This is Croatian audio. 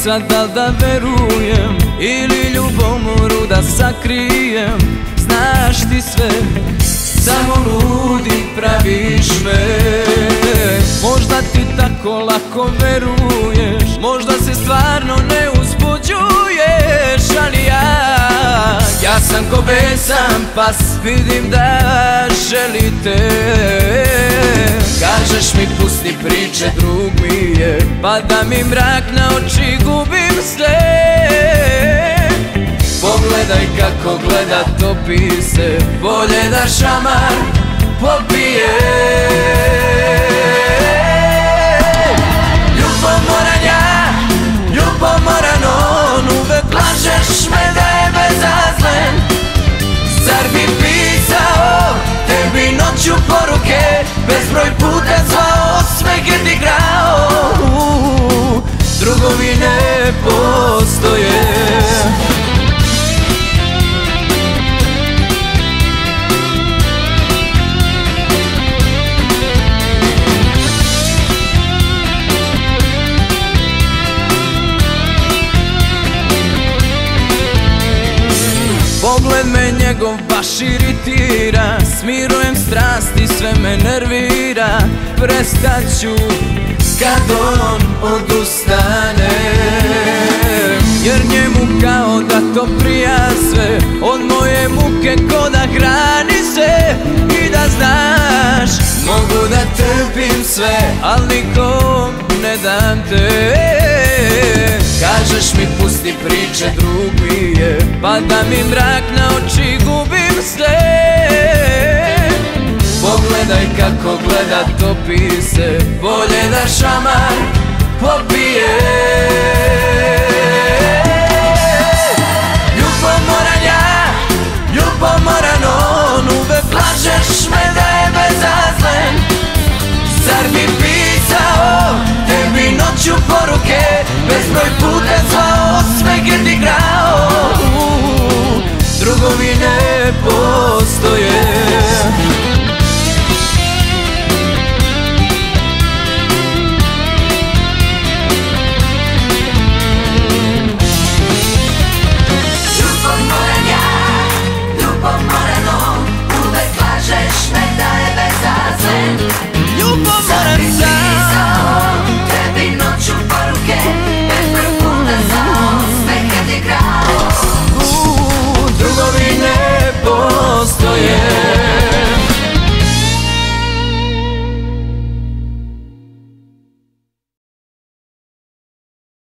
sad dal da verujem ili ljubomoru da sakrijem. Znaš ti sve, samo ludi praviš me. Možda ti tako lako veruješ, možda se stvarno ne uzbuđuješ, ali ja sam ko besan pas, vidim da želite. Kažeš mi pusti priče, drug mi je, pa da mi mrak na oči, gubim sve. Pogledaj kako gleda, topi se, bolje da šamar popije. Ljubomoran ja, ljubomoran on, uvek lažeš me da je bezazlen. Zar bi pisao tebi noću poruke, bezbroj puta zvao, osmehe ti grao. Drugovi ne postoje. Pogled me njegov baš iritira, smirujem strasti, sve me nervira. Prestat ću kad on odustane, jer njemu kao da to prija sve. Od moje muke ko da hrani se. I da znaš, mogu da trpim sve, al nikom ne dam te. Kažeš mi pusti priče, drug mi je, pa da mi mrak na oči, gubim sve. Pogledaj kako gleda, topi se, bolje da šamar popije. Ljubomoran ja, ljubomoran on, uvek lažeš me da je bezazlen. Zar mi pisao tebi noću poruke, bezbroj puta zvao, osmehe ti grao. Drugovi ne postoje.